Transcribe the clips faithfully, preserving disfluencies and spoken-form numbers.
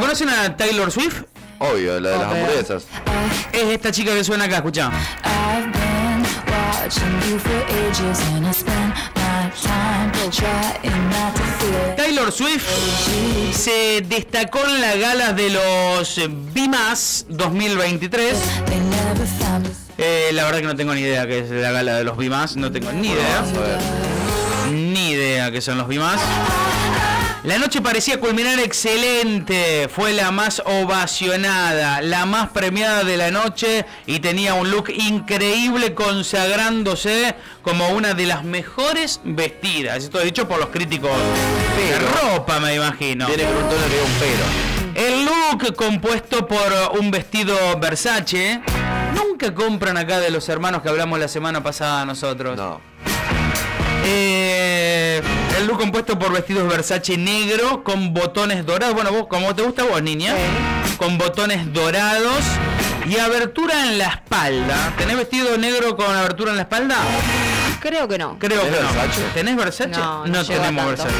conocen a Taylor Swift? Obvio, la de las hamburguesas. Es esta chica que suena acá, escuchá. Taylor Swift se destacó en las galas de los V M A S dos mil veintitrés. Eh, la verdad que no tengo ni idea qué es la gala de los V M A S, no tengo ni idea. Ni idea qué son los V M A S. La noche parecía culminar excelente, fue la más ovacionada, la más premiada de la noche y tenía un look increíble consagrándose como una de las mejores vestidas. Esto dicho por los críticos de ropa, me imagino. Tiene que un tono que un pero. El look compuesto por un vestido Versace. Nunca compran acá de los hermanos que hablamos la semana pasada nosotros. No. Eh, el look compuesto por vestidos Versace negro con botones dorados. Bueno, vos, como te gusta a vos, niña. Sí. Con botones dorados y abertura en la espalda. ¿Tenés vestido negro con abertura en la espalda? Creo que no. Creo que no. Versace? ¿Tenés Versace? No, no, no tenemos tanto. Versace.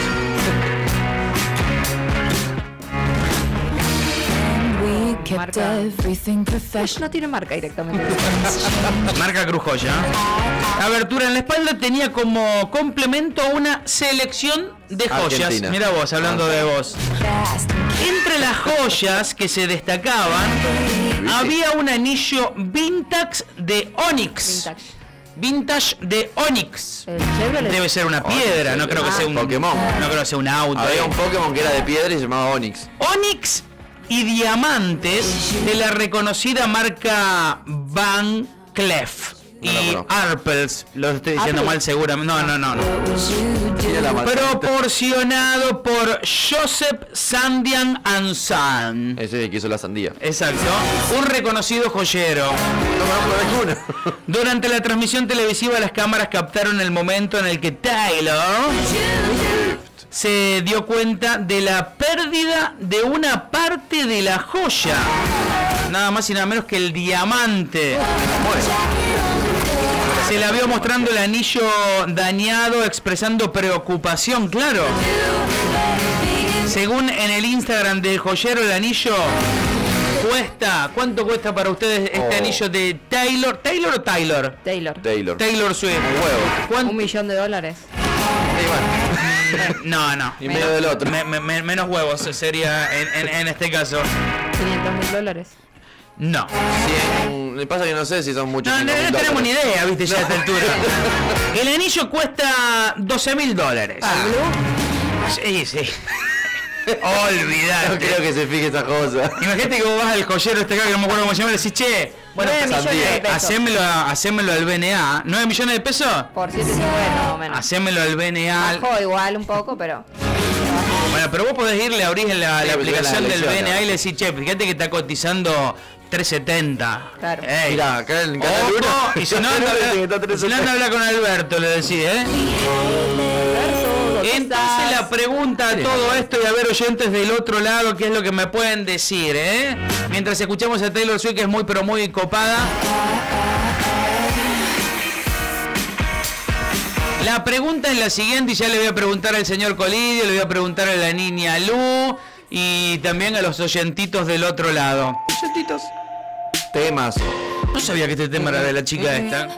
Marca. No tiene marca directamente. Marca Cruz Joya. Abertura en la espalda tenía como complemento una selección de joyas. Argentina. Mira vos, hablando de vos. Entre las joyas que se destacaban, había un anillo vintage de Onyx. Vintage. Vintage de Onyx. El Chevrolet. Debe ser una piedra, no creo que Ah. sea un Pokémon. No creo que sea un auto. Había un Pokémon que era de piedra y se llamaba Onix. Onyx y diamantes de la reconocida marca Van Cleef No la y conozco. Arpels, lo estoy diciendo Apple. mal seguramente. No, no, no, no. Tiene la marca. Proporcionado por Joseph Sandian and Son. Ese de que hizo la sandía. Exacto. Un reconocido joyero. No conozco ninguno. Durante la transmisión televisiva, las cámaras captaron el momento en el que Taylor se dio cuenta de la pérdida de una parte de la joya. Nada más y nada menos que el diamante. Se la vio mostrando el anillo dañado, expresando preocupación, claro. Según en el Instagram del joyero, el anillo cuesta... ¿Cuánto cuesta para ustedes este Oh. anillo de Taylor? ¿Taylor o Taylor? Taylor. Taylor. Taylor Swift. Un huevo. ¿Cuánto? Un millón de dólares. Y bueno, No, no. y medio del otro. Me- me- me- menos huevos sería en, en- en este caso. quinientos mil dólares. No. Cien- Me pasa que no sé si son muchos. No, no, cinco mil no tenemos ni dólares. idea, viste, ya a esta altura. El anillo cuesta doce mil dólares. ¿Al Blue? Sí, sí. No Olvidate. creo que se fije esa cosa. Imagínate que vos vas al joyero este acá, que no me acuerdo cómo se llama, y le decís, che, bueno, Nueve millones de eh, pesos. hacémelo, a- hacémelo al B N A. ¿nueve millones de pesos? Por siete cincuenta más o menos. Hacémelo al B N A. Bajó igual un poco, pero... Bueno, pero vos podés irle a abrir la, la Sí, aplicación la del elección, B N A ¿no? y le decís, che, fíjate que está cotizando trescientos setenta. Claro. Ey, Mirá, acá en Canal ojo, uno. y si no anda, y si no anda a hablar con Alberto, le decís, ¿eh? Entonces la pregunta a todo esto, y a ver, oyentes del otro lado, ¿qué es lo que me pueden decir, eh? Mientras escuchamos a Taylor Swift, que es muy pero muy copada. La pregunta es la siguiente, y ya le voy a preguntar al señor Colidio, le voy a preguntar a la niña Lu y también a los oyentitos del otro lado. Oyentitos. Temas. No sabía que este tema era de la chica esta.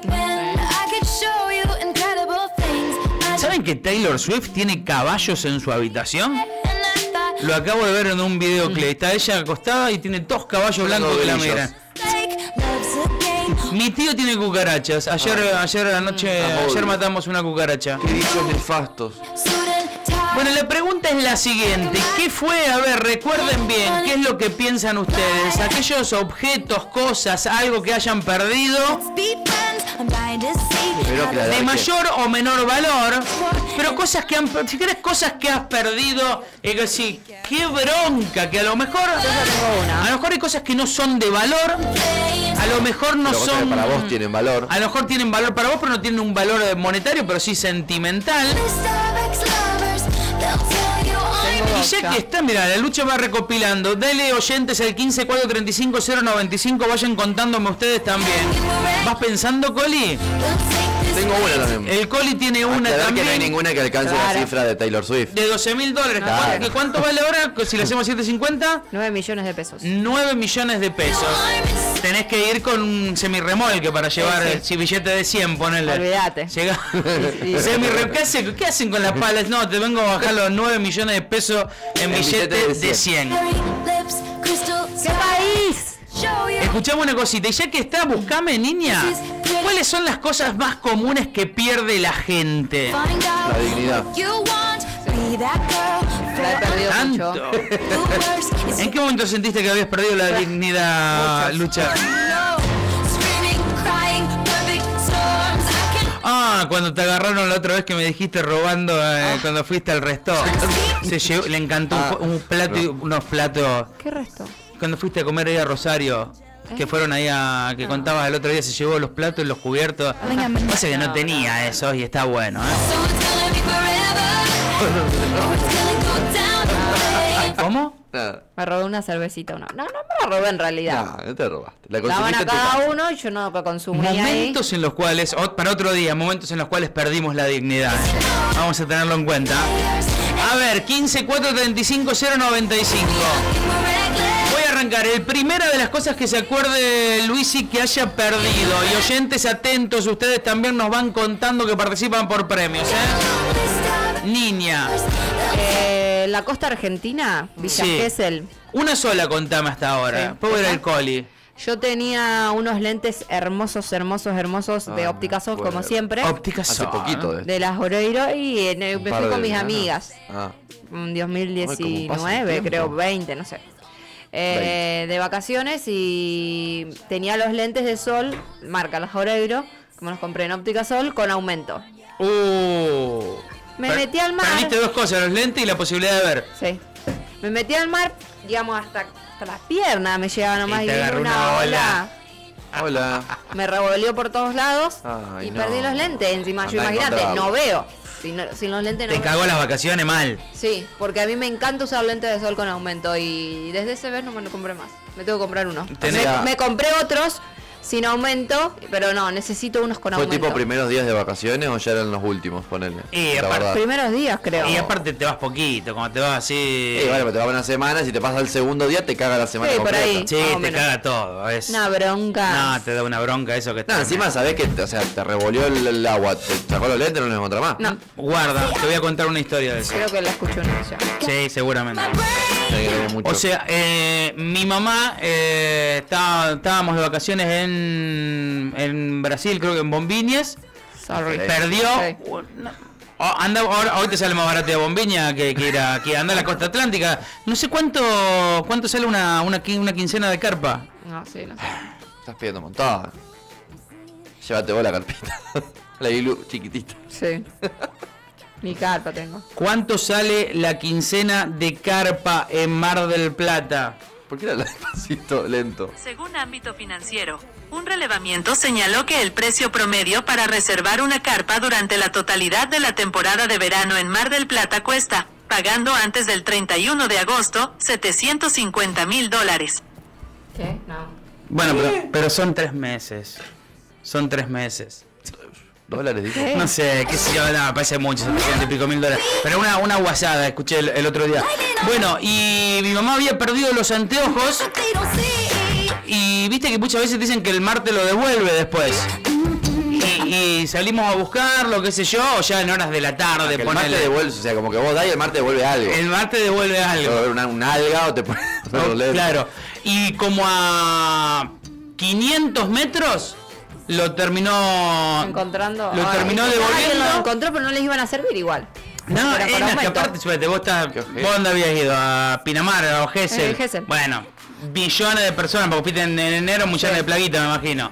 ¿Saben que Taylor Swift tiene caballos en su habitación? Lo acabo de ver en un videoclip. Está ella acostada y tiene dos caballos blancos que la grillos. miran. Mi tío tiene cucarachas. Ayer, ayer a la noche, Ah, ayer obvio. matamos una cucaracha. Qué bichos nefastos. Bueno, la pregunta es la siguiente. ¿Qué fue? A ver, recuerden bien, ¿qué es lo que piensan ustedes? Aquellos objetos, cosas, algo que hayan perdido, Pero claro, de que- mayor o menor valor, pero cosas que han, si querés, cosas que has perdido, es que sí, qué bronca, que a lo mejor, a lo mejor hay cosas que no son de valor, a lo mejor no pero cosas que son, para vos tienen valor. a lo mejor tienen valor para vos, pero no tienen un valor monetario, pero sí sentimental. Y ya que está, mira, la lucha va recopilando. Dale oyentes al quince cuatro treinta y cinco cero noventa y cinco, vayan contándome ustedes también. ¿Vas pensando, Coli? Tengo una también. El Coli tiene una Aclarar también. que no hay ninguna que alcance Claro. la cifra de Taylor Swift. De doce mil dólares. Claro. ¿Cuánto, que ¿Cuánto vale ahora? Si le hacemos siete cincuenta, nueve millones de pesos. nueve millones de pesos. Tenés que ir con un semirremolque para llevar Sí, sí. el si billete de cien, ponele. Olvídate. Llega. Y- y- Semirre- ¿Qué, hace- ¿Qué hacen con las palas? No, te vengo a bajar los nueve millones de pesos en En billete billete de de cien. ¿Qué país? Escuchame una cosita, y ya que está, buscame, niña. ¿Cuáles son las cosas más comunes que pierde la gente? La dignidad. La he perdido mucho. Tanto. ¿En qué momento sentiste que habías perdido la dignidad, Lucha? Ah, cuando te agarraron la otra vez que me dijiste robando eh, cuando fuiste al resto. Se llevó, le encantó un, Ah, un plato, y no. unos platos. ¿Qué resto? Cuando fuiste a comer ahí a Rosario, que fueron ahí a que contabas el otro día, se llevó los platos y los cubiertos. Pasa que no tenía eso y está bueno, ¿eh? ¿Cómo? Nada. Me robé una cervecita. No, no, no me la robé en realidad. No, no te robaste. La Daban consumiste a en tu cada casa. uno y yo no consumía ahí. Momentos en los cuales, o- para otro día, momentos en los cuales perdimos la dignidad. Vamos a tenerlo en cuenta. A ver, quince cuatro treinta y cinco cero noventa y cinco. Voy a arrancar. El primera de las cosas que se acuerde Luisi que haya perdido. Y oyentes atentos, ustedes también nos van contando que participan por premios, ¿eh? Niña. Eh, la costa argentina, Villa Sí. Gesell. Una sola contame hasta ahora. Sí. Después voy a ir al Coli. Yo tenía unos lentes hermosos, hermosos, hermosos de Ah, óptica Sol, bueno. como siempre. Óptica Hace Sol. poquito de De las Oreiro y eh, me Un fui par con de mis veranos. amigas. Ah. En dos mil Ay, cómo pasa diecinueve, el tiempo. creo, veinte, no sé. Eh, de vacaciones y tenía los lentes de sol, marca las Oreiro, como los compré en óptica Sol, con aumento. Uh. Me Per- metí al mar. Perdiste dos cosas, los lentes y la posibilidad de ver. Sí. Me metí al mar, digamos, hasta, hasta las piernas me llegaba nomás Y y, te vino agarró una, una ola. ola. Hola. Me revolvió por todos lados Ay, y no. perdí los lentes. Encima, yo Andá a imagínate, encontrarlo. no veo. Sin, sin los lentes no Te veo. cagó las vacaciones mal. Sí, porque a mí me encanta usar lentes de sol con aumento y desde ese vez no me lo compré más. Me tengo que comprar uno. Tenés- Me, me compré otros sin aumento, pero no, necesito unos con ¿Fue aumento. tipo primeros días de vacaciones o ya eran los últimos? Ponele. Y La aparte- verdad. Primeros días, creo. Y aparte te vas poquito, como te vas así. Sí, vale, pero te va una semana, si te pasa el segundo día te caga la semana Sí, por completa. ahí. Sí, más o te menos. caga todo. Es... Una bronca. No, te da una bronca eso que está. No, encima sabés que te, o sea, te revolvió el, el agua, te sacó los lentes, no los encontrás más. No, Guarda, te voy a contar una historia de eso. creo que la escucho una vez ya. Sí, seguramente. Tenés que tener mucho. O sea, eh, mi mamá eh, estaba- estábamos de vacaciones en, en Brasil, creo que en Bombiñas. Sorry. Perdió. Sí. una- oh, anda, ahora, hoy te sale más barato de Bombiña que, que ir a, que anda a la costa atlántica. No sé cuánto cuánto sale una, una, quin- una quincena de carpa. No, sí, no sé. Estás pidiendo un montón. Llévate vos la carpita. La ilu chiquitita. Sí. Ni carpa tengo. ¿Cuánto sale la quincena de carpa en Mar del Plata? ¿Por qué era despacito, lento? Según Ámbito Financiero, un relevamiento señaló que el precio promedio para reservar una carpa durante la totalidad de la temporada de verano en Mar del Plata cuesta, pagando antes del treinta y uno de agosto, setecientos cincuenta mil dólares. ¿Qué? No. Bueno, pero, pero son tres meses. Son tres meses. Dólares, dijo. ¿Qué? No sé, qué sé yo, nada, parece mucho, setecientos y pico mil dólares. Pero una, una guasada, escuché el, el otro día. Bueno, y mi mamá había perdido los anteojos. Y viste que muchas veces dicen que el mar te lo devuelve después. Y, y salimos a buscarlo, qué sé yo, o ya en horas de la tarde, Que el mar te ponele. devuelve, o sea, como que vos das y el mar te devuelve algo. El mar te devuelve Te algo. devuelve una, una alga o te pone Oh, los lentes. claro. Y como a quinientos metros lo terminó Encontrando. Lo Ay, terminó alguien devolviendo. lo encontró, pero no les iban a servir igual. No, Era es para que aumento. aparte, suerte, vos, estás, Qué ojete. vos dónde habías ido, a Pinamar, a Gesell. Eh, Gesell. Bueno, millones de personas, porque fuiste en, en enero, millones Sí. de plaguitas, me imagino.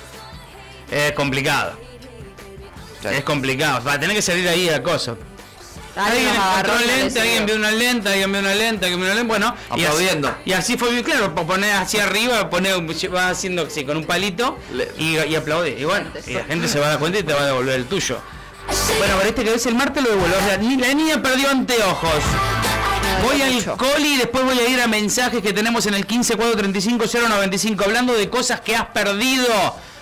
Es complicado, Claro. es complicado. Va a tener que salir ahí a cosas. Alguien Alguien los agarró encontró y no les lente, alguien vio sirvió. una lente, alguien vio una lente, alguien vio una lente, bueno, y así, Aplaudiendo. y así fue bien claro, poner hacia arriba, poner, va haciendo así con un palito Le- y, y aplaudir. Y bueno, y la gente se va a dar cuenta y te va a devolver el tuyo. Bueno, pero este que ves el martes lo devuelve. O sea, ni la niña perdió anteojos. Voy al mucho. Coli y después voy a ir a mensajes que tenemos en el quince cuatro treinta y cinco cero noventa y cinco hablando de cosas que has perdido.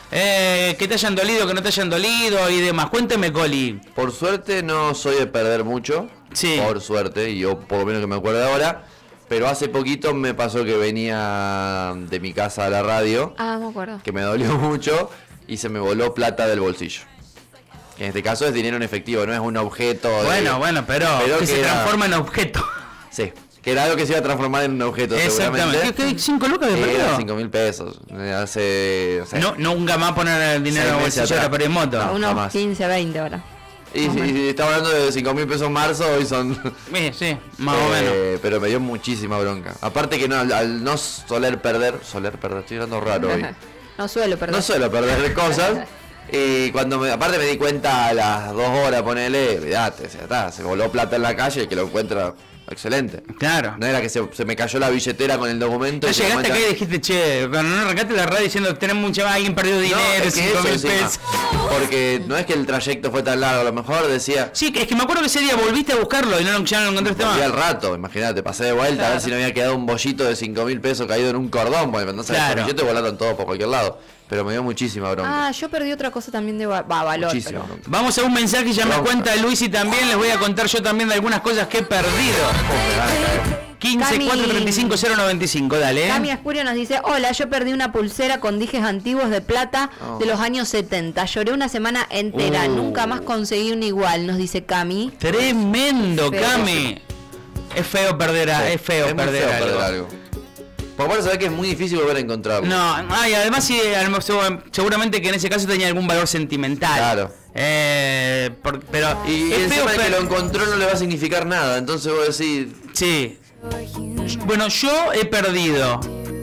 Eh, que te hayan dolido, que no te hayan dolido y demás. Cuénteme, Coli. Por suerte no soy de perder mucho. Sí. Por suerte, y yo por lo menos que me acuerdo ahora. Pero hace poquito me pasó que venía de mi casa a la radio. Ah, me acuerdo. Que me dolió mucho y se me voló plata del bolsillo. En este caso es dinero en efectivo, no es un objeto. Bueno, de, bueno, pero, pero que, que se era, transforma en objeto. Sí, que era algo que se iba a transformar en un objeto. Exactamente. Seguramente. ¿Qué, qué, ¿Cinco lucas de perdido? Era cinco mil pesos. Hace. O sea, No, nunca más poner el dinero en el meses bolsillo atrás. para ir en moto. No. Unos jamás. quince, veinte ahora. Y si si estamos hablando de cinco mil pesos en marzo, hoy son. Sí, sí, más o menos. Eh, pero me dio muchísima bronca. Aparte que no, al, al no soler perder, soler perder, estoy hablando raro hoy. No suelo perder. No suelo perder cosas. Y cuando me, aparte me di cuenta a las dos horas, ponele, olvidate, o sea, está, se voló plata en la calle, que lo encuentra excelente. Claro. No era que se, se me cayó la billetera con el documento. No y se llegaste cuenta- acá y dijiste, che, cuando no arrancaste la radio diciendo tenemos mucha más, alguien perdió No, dinero, es que cinco eso mil encima, pesos. porque no es que el trayecto fue tan largo, a lo mejor decía, Sí, es que me acuerdo que ese día volviste a buscarlo y no, lo- ya no lo encontraste volví al más. rato, imagínate, pasé de vuelta a ver Claro. si no había quedado un bollito de cinco mil pesos caído en un cordón, porque no sabes, Claro. los billetes volaron todos por cualquier lado, pero me dio muchísima bronca. Ah, yo perdí otra cosa también de va- va- valor. muchísima pero- bronca. Vamos a un mensaje y ya me Bronca. cuenta Luis y también les voy a contar yo también de algunas cosas que he perdido. Oh, me van a caer. quince, cuatro, treinta y cinco, cero noventa y cinco, dale. ¿eh? Cami Espurio nos dice, hola, yo perdí una pulsera con dijes antiguos de plata Oh. de los años setenta. Lloré una semana entera, Uh. nunca más conseguí un igual, nos dice Cami. Tremendo, Feo. Cami. Es feo perder, a- es feo Es muy perder feo algo. perder algo. Porque aparte sabés que es muy difícil volver a encontrarlo. No, ay, además sí, a lo mejor- seguramente que en ese caso tenía algún valor sentimental. Claro. Eh, por- pero Y es feo encima el que per- lo encontró no le va a significar nada, entonces vos decís, Sí. Bueno, yo he perdido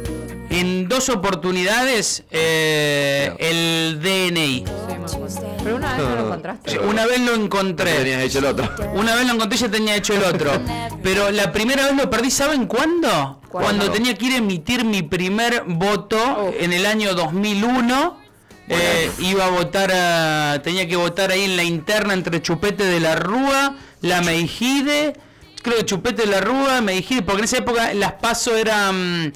en dos oportunidades eh, el D N I. Pero una vez no lo encontraste. Una vez lo no encontré. tenías hecho el otro. Una vez lo encontré y ya tenía hecho el otro. Pero la primera vez lo perdí, ¿saben cuándo? ¿Cuándo? Cuando tenía que ir a emitir mi primer voto Oh. en el año dos mil uno. Eh, iba a votar, a- tenía que votar ahí en la interna entre Chupete de la Rúa, la Meijide, creo que Chupete de la Rúa, Meijide, porque en esa época las PASO eran...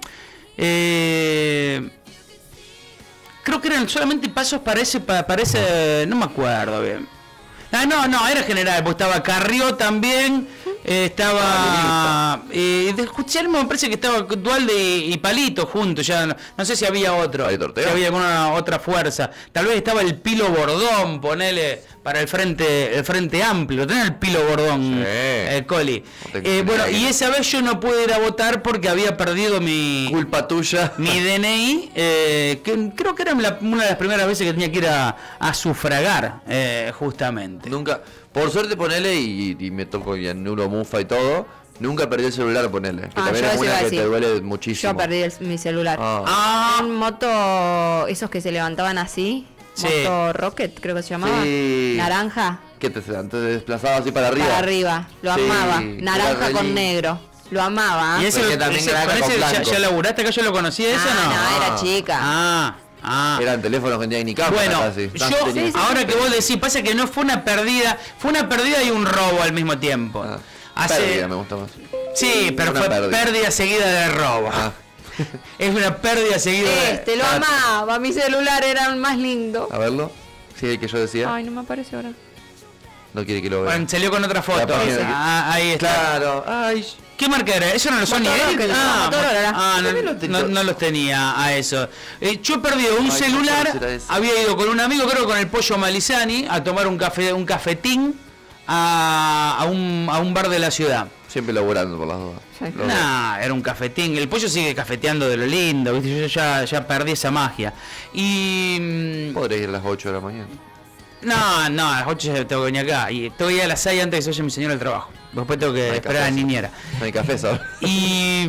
eh, creo que eran solamente pasos para ese, para, para ese, no me acuerdo bien. Ah, no, no, era general, porque estaba Carrió también, eh, estaba... Eh, de Justicialismo me parece que estaba Dualde y, y Palito juntos, ya no, no sé si había otro, Palito Ortega. si había alguna otra fuerza. Tal vez estaba el Pilo Bordón, ponele, para el frente el frente amplio, tenés el Pilo Bordón, Sí. eh, Coli. No te Eh, bueno, explico. y esa vez yo no pude ir a votar porque había perdido mi... Culpa tuya. Mi D N I, eh, que creo que era la- una de las primeras veces que tenía que ir a, a sufragar, eh, justamente. Nunca, por suerte ponele, y, y me toco y anulo mufa y todo, nunca perdí el celular, ponele. Que Ah, también yo es eso iba una a que te decir. duele muchísimo. Yo perdí el- mi celular. Ah. Ah, Un moto, esos que se levantaban así, Sí. moto Rocket creo que se llamaba, Sí. naranja, ¿Qué te, antes te desplazabas así para arriba? para arriba, lo Sí, amaba, era naranja re con lindo. negro, lo amaba. y ese, Porque también ese- era con con ese ya, blanco. ya laburaste acá, yo lo conocía, eso Ah, no. no, era chica. Ah, ah. Eran teléfonos que no tenían ni cámara Bueno, casi. yo, No tenían- ahora que vos decís, pasa que no fue una pérdida, fue una pérdida y un robo al mismo tiempo. Ah, Hace- pérdida me gusta más. Sí, pero Una fue pérdida. pérdida. seguida de robo. Ah. Es una pérdida seguida de... Este, lo Ah. amaba, mi celular era el más lindo. A verlo. Sí, el que yo decía. Ay, no me aparece ahora. No quiere que lo vea. Bueno, salió con otra foto. La página que- Ah, ahí está. Claro. Ay. ¿Qué marca era? ¿Eso no lo Sony Motorola, Ericsson? que- Ah, Motorola era. ah, no, También lo tenía. no- no los tenía a eso. Eh, yo he perdido un Ay, celular, ¿cuál será ese? había ido con un amigo, creo con el Pollo Malizani, a tomar un café, un cafetín a, a, un, a un bar de la ciudad. Siempre laburando por las dudas. Sí. Los dos. Nah, era un cafetín. El pollo sigue cafeteando de lo lindo, ¿viste? Yo ya, ya perdí esa magia. Y. mm, Podré ir a las ocho de la mañana. No, no, a las ocho ya tengo que venir acá. Y tengo que ir a las seis antes que se vaya mi señora al trabajo. Después tengo que No hay esperar a la café. niñera. No hay café, ¿sabes? Y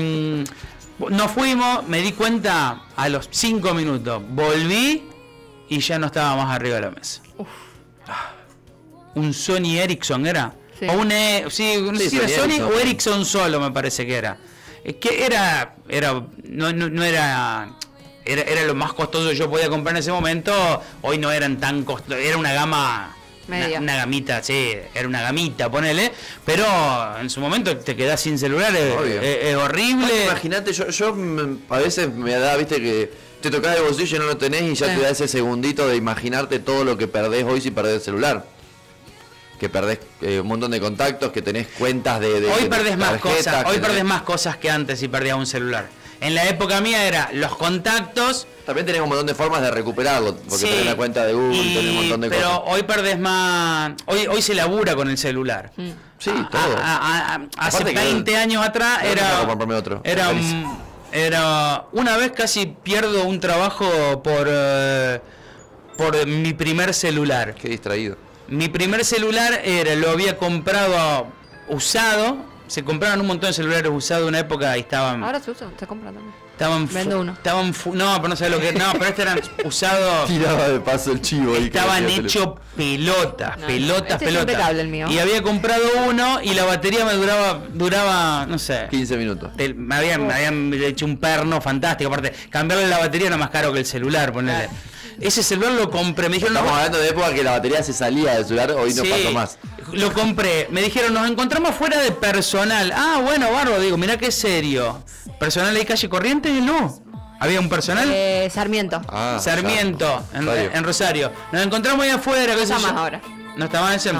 mm, nos fuimos, me di cuenta a los cinco minutos. Volví y ya no estaba más arriba de la mesa. Ah, un Sony Ericsson era. Sí. O un E- sí, no sé Sí, si era Sony Sony Ericsson. o Ericsson solo, me parece que era. Es que era, era, no, no, no era, era, era lo más costoso que yo podía comprar en ese momento. Hoy no eran tan costosos, era una gama Media. Una, una gamita, sí, era una gamita, ponele. Pero en su momento te quedás sin celular, es, es, es horrible. Imagínate, yo, yo a veces me da, viste, que te tocás el bolsillo y no lo tenés y ya sí. te da ese segundito de imaginarte todo lo que perdés hoy si perdés el celular. Que perdés eh, un montón de contactos, que tenés cuentas de, de Hoy de perdés más cosas, hoy tenés... perdés más cosas que antes si perdías un celular. En la época mía era los contactos. También tenés un montón de formas de recuperarlo, porque sí, tenés la cuenta de Google, y, tenés un montón de pero cosas. Pero hoy perdés más. Hoy hoy se labura con el celular. Mm. Sí, a, todo. A, a, a, hace Aparte veinte que, años atrás no, era. no comprarme otro. Era, era. Una vez casi pierdo un trabajo por. Uh, por mi primer celular. Qué distraído. Mi primer celular era, lo había comprado usado. Se compraban un montón de celulares usados en una época y estaban. Ahora se usan, se compran también. Estaban Vendo uno. Estaban fu no, pero no sé lo que. No, pero este eran usados. Tiraba de paso el chivo. Estaban hechos pelotas, No, pelotas, este pelotas. es impecable el mío. Y había comprado uno y la batería me duraba, duraba, no sé. quince minutos. El, me, habían, me habían hecho un perno fantástico. Aparte, cambiarle la batería era más caro que el celular, ponerle. Ese celular lo compré, me dijeron. Estamos no, hablando de época que la batería se salía del celular, hoy no sí, pasó más. Lo compré, me dijeron, nos encontramos fuera de personal. Ah, bueno, barro, digo, mirá qué serio. Personal de calle Corrientes, no. Había un personal. Eh, Sarmiento. Ah, Sarmiento, ya, en, Rosario. en Rosario. Nos encontramos ahí afuera. No qué sé está yo. más ahora. No está más ese. No.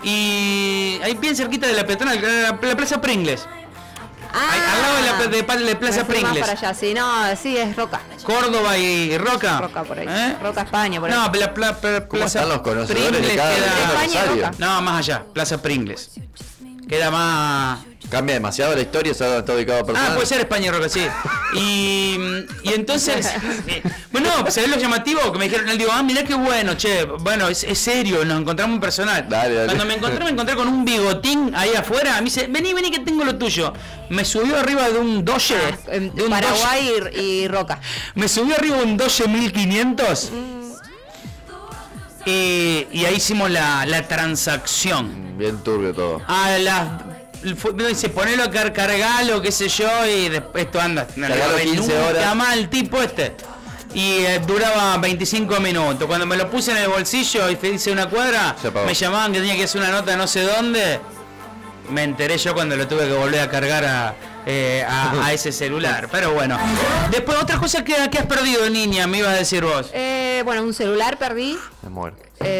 Y ahí bien cerquita de la peatonal, la, la, la Plaza Pringles. Ahí, al lado de la de, de Plaza Me fui más Pringles. para allá, sí, no, sí, es Roca. Córdoba y Roca. Roca por ahí. ¿Eh? Roca, España, por ahí. No, la, la, la, ¿Cómo Plaza están los conocedores de Pringles cada queda- de cada España, Rosario? Roca. No, más allá, Plaza Pringles. Queda más. Cambia demasiado la historia, ¿sabes dónde está ubicado personal? Ah, puede ser España y Roca, sí. Y, y entonces, eh, bueno, ¿sabés lo llamativo? Que me dijeron, él digo, ah, mirá qué bueno, che, bueno, es, es serio, nos encontramos un personal. Dale, dale. Cuando me encontré, me encontré con un bigotín ahí afuera, me dice, vení, vení que tengo lo tuyo. Me subió arriba de un Dodge, En de un Paraguay Dodge- y, y Roca. me subió arriba de un Dodge mil quinientos. Y, y ahí hicimos la, la transacción. Bien turbio todo. A las fue- me dice ponelo a car cargalo, qué sé yo, y después esto anda. No le Cargalo agarré quince nunca horas. más el tipo este. Y eh, duraba veinticinco minutos. Cuando me lo puse en el bolsillo y hice una cuadra, Se apagó. me llamaban que tenía que hacer una nota no sé dónde. Me enteré yo cuando lo tuve que volver a cargar a, eh, a, a ese celular. Pero bueno. Después otra cosa que, que has perdido, niña, me ibas a decir vos. Eh, bueno, un celular perdí. Me muero.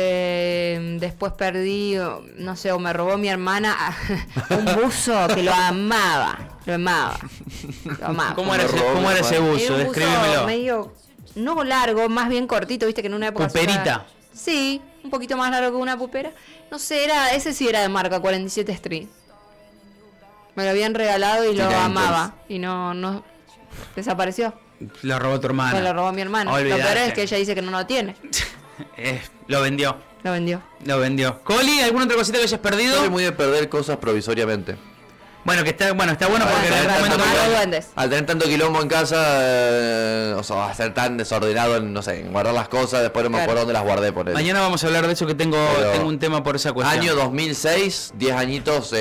Eh, después perdí, no sé, o me robó mi hermana un buzo que lo amaba. Lo amaba. Lo amaba. ¿Cómo era, Me ese, robó cómo mi era ese hermano. buzo? Era un buzo Descríbemelo. medio, no largo, más bien cortito, viste que en una época... se Puperita. usaba- Sí, un poquito más largo que una pupera. No sé, era ese sí era de marca cuarenta y siete Street. Me lo habían regalado y lo Tira amaba. Y no, no... Desapareció. Lo robó tu hermana. Me lo robó mi hermano. Lo Olvidate. peor es que ella dice que no lo tiene. Eh, lo vendió. Lo vendió. Lo vendió. Coli, ¿alguna otra cosita que hayas perdido? Soy muy de perder cosas provisoriamente. Bueno, que está, bueno, está bueno porque en Para el momento retomar que- los duendes. Al tener tanto quilombo en casa, eh, o sea, va a ser tan desordenado en, no sé, en guardar las cosas, después no me Claro. acuerdo dónde las guardé por él. mañana vamos a hablar de eso que tengo, Pero- tengo un tema por esa cuestión. Año dos mil seis, diez añitos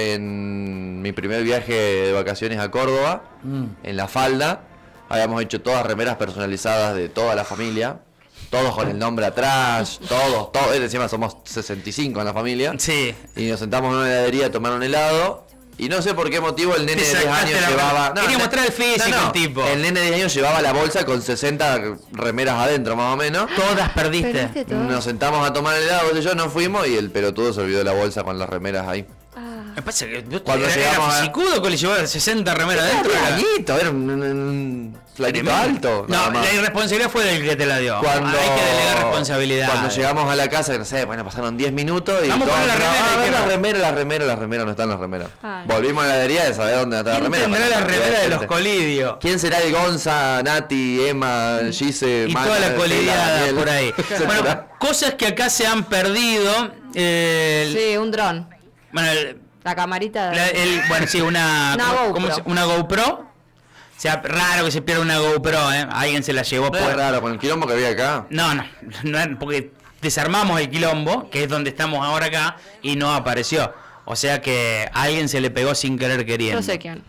en mi primer viaje de vacaciones a Córdoba, Mm. en La Falda. Habíamos hecho todas remeras personalizadas de toda la familia, todos con el nombre atrás, todos, todos, encima somos sesenta y cinco en la familia. Sí. Y nos sentamos en una heladería a tomar un helado. Y no sé por qué motivo el nene Te de diez sacaste años la- llevaba... Quería el- mostrar el físico, el tipo. El nene de diez años llevaba la bolsa con sesenta remeras adentro, más o menos. Todas perdiste. Perdiste todo. Nos sentamos a tomar el helado, qué sé yo, nos fuimos y el pelotudo se olvidó de la bolsa con las remeras ahí. Ah, Me pasa que vos Cuando era, llegamos era a- fisicudo, Coli, llevaba sesenta remeras adentro. Era era- añito, era un, un- un flaquito alto. nada No, más. la irresponsabilidad fue del que te la dio. Cuando, Hay que delegar responsabilidad. Cuando llegamos a la casa, no sé, bueno, pasaron diez minutos y Vamos todos, con la no, remera, a ver y las que- remeras, las remeras, las remeras, no están las remeras. Ay. Volvimos a la heladería de saber dónde está la ¿Quién remera. tendrá la para- remera de los gente. colidios? ¿Quién será el Gonza, Nati, Emma, Gise, Y Mana, toda la Estela, colidiada Daniel, por ahí. etcétera? Bueno, cosas que acá se han perdido. eh, el- sí, un dron. bueno, el- La camarita. la- el- bueno, sí, una, Una ¿cómo- GoPro. cómo se- una GoPro. O sea, raro que se pierda una GoPro, ¿eh? Alguien se la llevó No por... es raro, con el quilombo que había acá. No, no, no era- porque desarmamos el quilombo, que es donde estamos ahora acá, y no apareció. O sea que a alguien se le pegó sin querer queriendo. No sé quién.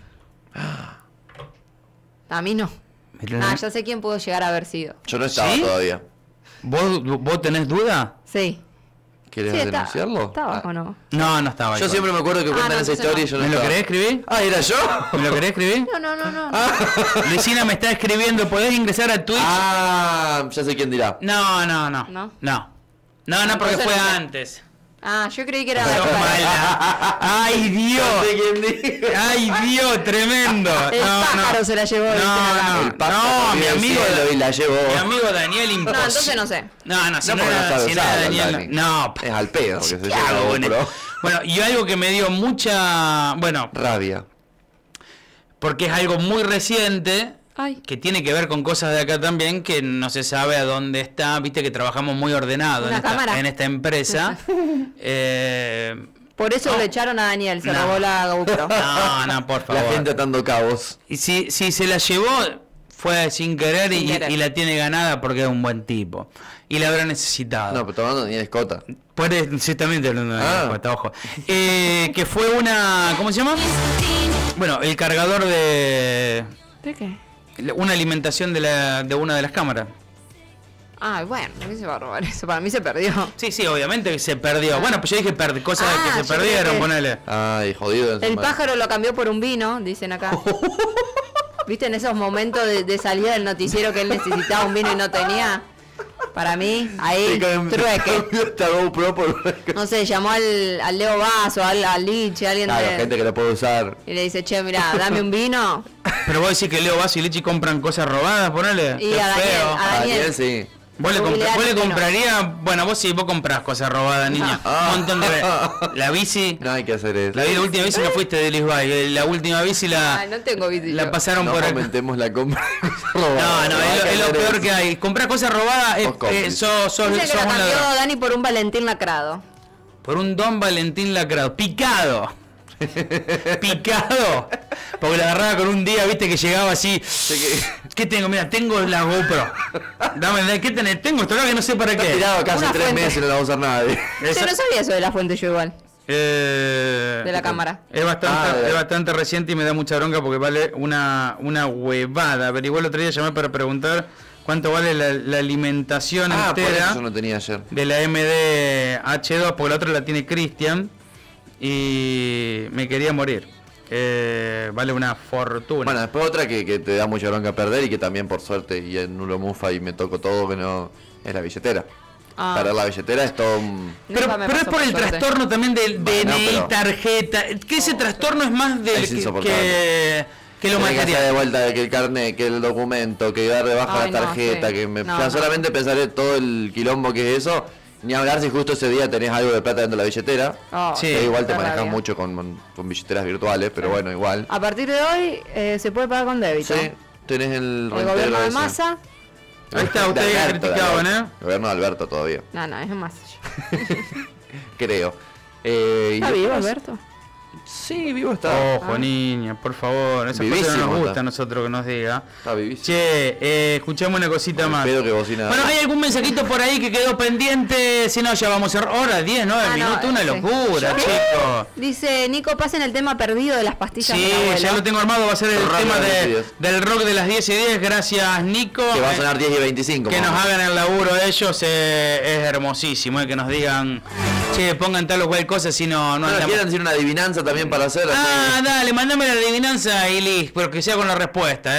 A mí no. Mirá. Ah, ya sé quién pudo llegar a haber sido. Yo no estaba ¿Sí? todavía. ¿Vos, ¿Vos tenés duda? Sí. ¿Querés Sí, está- denunciarlo? ¿Estaba Ah. o no? No, no estaba. Yo igual. siempre me acuerdo que Ah, cuentan no, esa entonces historia y no. yo no ¿Me lo estaba. querés escribir? Ah, ¿era yo? ¿Me lo querés escribir? No, no, no, no. Luisina me está escribiendo, ¿podés ingresar a Twitch? Ah, ya sé quién dirá. No, no, no. ¿No? No. No, no, porque Entonces fue no sé. antes. Ah, yo creí que era Sos para- mala. Ay, Dios. Ya sé quién dijo. Ay, Dios, tremendo. El no, pájaro no. se la llevó, dicen No, acá. no, El pájaro no, mi vio el amigo, cielo y la llevó. mi amigo Daniel imposible. No, entonces no sé. No, no, si No, no, porque no era, sabe si no era usarlo, Daniel. Dani. No, Es al pedo que se ¿qué lleva hago con GoPro. esto? Bueno, y algo que me dio mucha. Bueno, Rabia. porque es algo muy reciente. Ay. Que tiene que ver con cosas de acá también, que no se sabe a dónde está, viste que trabajamos muy ordenado en Una esta, cámara. en esta empresa. eh, Por eso No. le echaron a Daniel, se No. robó la GoPro. no, no, por La favor. gente atando cabos. Y si, si se la llevó, fue sin querer, Sin y, querer. y la tiene ganada porque es un buen tipo. Y la habrá necesitado. No, pero estamos hablando de Daniel Escota. Por eso, sí, también estoy hablando de Ah. la cuota, ojo. Eh, que fue una. ¿Cómo se llama? Bueno, el cargador de. ¿De qué? Una alimentación de, la, de una de las cámaras. Ah, bueno, a mí se va a robar eso. Para mí se perdió. Sí, sí, obviamente que se perdió. Bueno, pues yo dije per- cosas Ah, que yo se creo perdieron, que- ponele. Ay, jodido. El encima. pájaro lo cambió por un vino, dicen acá. ¿Viste en esos momentos de, de salida del noticiero que él necesitaba un vino y no tenía? Para mí, ahí, Sí, cam- trueque. cambió esta GoPro por... No sé, llamó al, al Leo Vaso, al, al Liche, alguien Claro, de... gente que lo puede usar. Y le dice, che, mirá, dame un vino. Pero vos decís que Leo Vaso y Lichi compran cosas robadas, ponele. Y Qué a Daniel, feo. a A Daniel. Daniel sí. ¿Vos le, compra- Jubilar vos le vino. comprarías? Bueno, vos sí, vos comprás cosas robadas, niña. Ah. Un montón de. La bici. No hay que hacer eso. La, la última bici no fuiste de Lisbay. La última bici la. Ay, no tengo bici La yo. pasaron No por acá. fomentemos la compra de cosas No, robadas. no, hay es lo, que es lo hacer peor eso. que hay. Comprar cosas robadas es, Sos cómplice. eh, sos, sos, Dice que sos la un cambió ladrón. Dani por un Valentín lacrado. Por un Don Valentín lacrado. Picado. Picado. Porque la agarraba con un día, viste, que llegaba así. Sé que- ¿Qué tengo? Mira, tengo la GoPro. Dame, ¿qué tenés? Tengo esto acá que no sé para Está qué. tirado acá hace Una tres fuente. meses y no la va a usar nadie. Esa- Yo no sabía eso de la fuente yo igual. Eh, De la cámara. Es bastante, Ah, de- es bastante reciente y me da mucha bronca porque vale una, una huevada. Averigué el otro día, llamé para preguntar cuánto vale la, la alimentación Ah, por entera eso yo no tenía ayer. de la M D H dos, porque la otra la tiene Cristian y me quería morir. Eh, vale una fortuna. Bueno, después otra que, que te da mucha bronca perder y que también por suerte y en Nulo Mufa y me tocó todo que no es la billetera. Ah. Perder la billetera es todo un... pero, Nunca me pero es pasó, por el suerte. trastorno también del D N I, Bueno, pero- tarjeta. Que ese trastorno es más del Es que, insoportable. que, que lo Tenés que hacer de material. vuelta de que el carnet, que el documento, que dar de baja Ay, la no, tarjeta, sí. que me... No, ya no. solamente pensaré todo el quilombo que es eso, ni hablar si justo ese día tenés algo de plata dentro de la billetera. Oh, Sí. Que igual te qué manejas rabia. mucho con, con billeteras virtuales, pero bueno, igual. A partir de hoy eh, se puede pagar con débito. Sí, tenés el El reintegro gobierno de ese. Massa. Ahí está, De ustedes Alberto, de criticaban, Alberto. ¿eh? El gobierno de Alberto todavía, No, no, es Massa. creo. Eh, y ¿Está vivo después- Alberto? Sí, vivo está. Ojo, niña, por favor. Esas cosas Vivísimo no nos gusta está. a nosotros que nos diga. Está vivísimo. Che, eh, escuchame una cosita más. Espero que bocina. Bueno, ¿hay algún mensajito por ahí que quedó pendiente? Si no, ya vamos a cerrar. Hora, diez, nueve Ah, no, minutos, una sí. locura, ¿Qué? chicos. Dice Nico, pasen el tema perdido de las pastillas Sí, del abuelo. ya lo tengo armado, va a ser el Rock tema de las de- diez. del rock de las diez y diez. Gracias, Nico. Que va a Eh, sonar diez y veinticinco. Que más nos o menos. hagan el laburo ellos eh, es hermosísimo, eh, que nos digan, che, pongan tal o cual cosa, si no, no No, andamos. quieren decir una adivinanza también para hacer. así. Ah, dale, mandame la adivinanza y listo, pero que sea con la respuesta, eh.